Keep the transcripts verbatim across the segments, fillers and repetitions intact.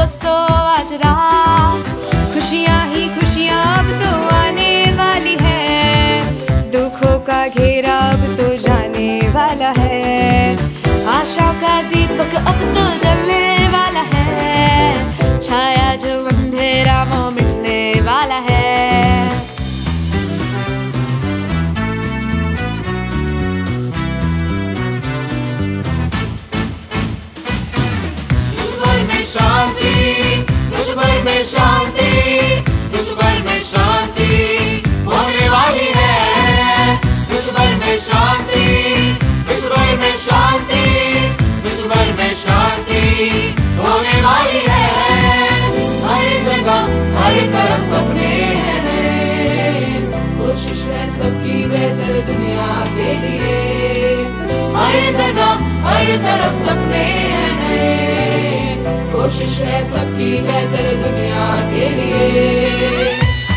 बस तो आज रात, खुशियाँ ही खुशियाँ अब तो आने वाली है, दुखों का घेरा अब तो जाने वाला है, आशा का दीपक अब तो जलने वाला है, छाया जो अंधेरा वो मिटने वाला है। शांति, विश्व भर में शांति, विश्व भर में शांति होने वाली है। विश्व भर में शांति, विश्व भर में शांति, विश्व भर में शांति होने वाली है। हर जगह हर तरफ सपने हैं नए, कोशिश है सबकी बेहतर दुनिया के लिए। हर जगह हर तरफ सपने हैं नए, कोशिश है सबकी बेहतर दुनिया के लिए।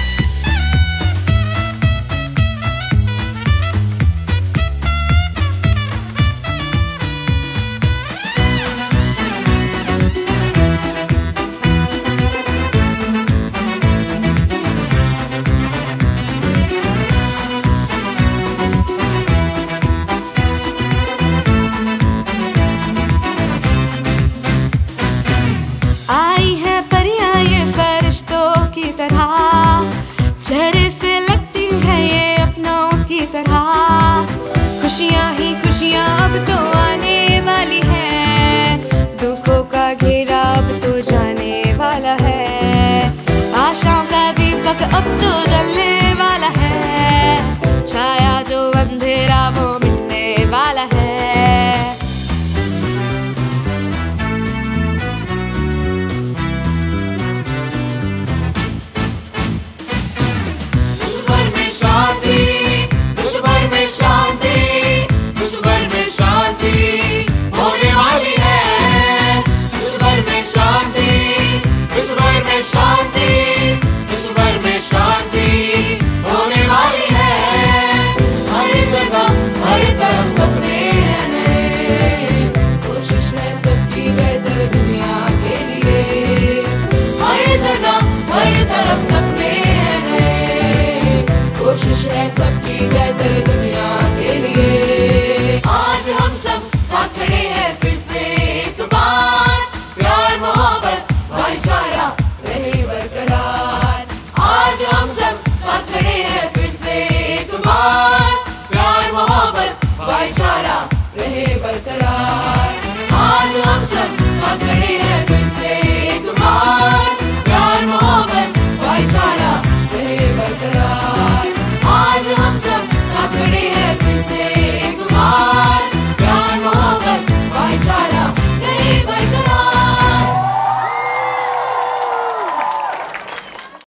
चेहरे से लगती है ये अपनों की तरह, खुशियाँ ही खुशियाँ अब तो आने वाली है, दुखों का घेरा अब तो जाने वाला है, आशाओं का दीपक अब तो जलने वाला है, छाया जो अंधेरा वो मिटने वाला है। कोशिश है सबकी बेहतर दुनिया के लिए। आज हम सब साथ खड़े हैं फिर से एक बार, प्यार मोहब्बत भाईचारा रहे बरकरार। आज हम सब साथ खड़े हैं फिर से एक बार, प्यार मोहब्बत भाईचारा रहे बरकरार। आज हम सब साथ खड़े हैं